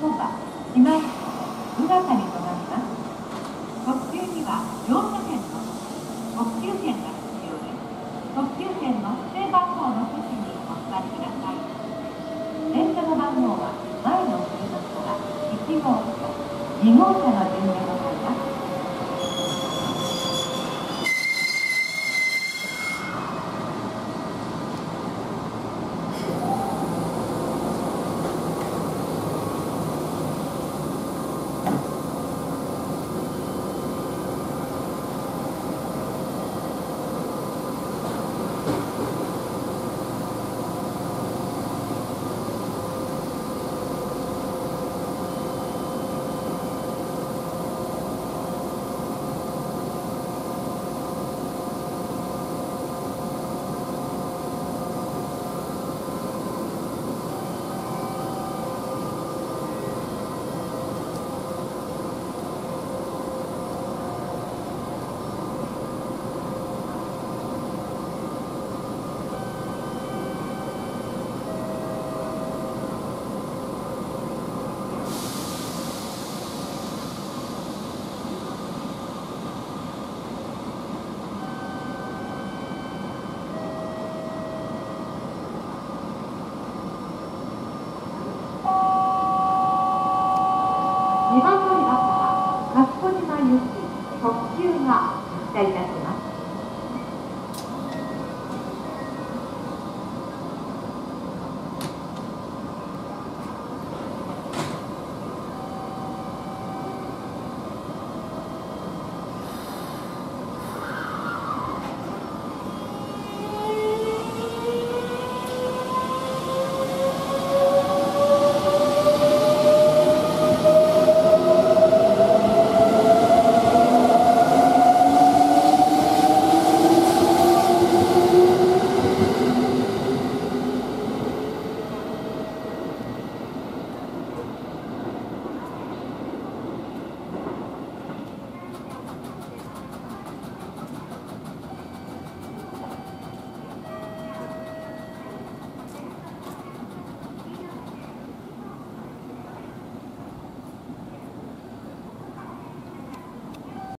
そば、今市、宇方に停まります。特急には乗車券の特急券が必要です。特急券の指定番号の席にお座りください。電車の番号は前の車から1号車、2号車の順でございます。2番乗り場から賢島行き特急が発車いたします。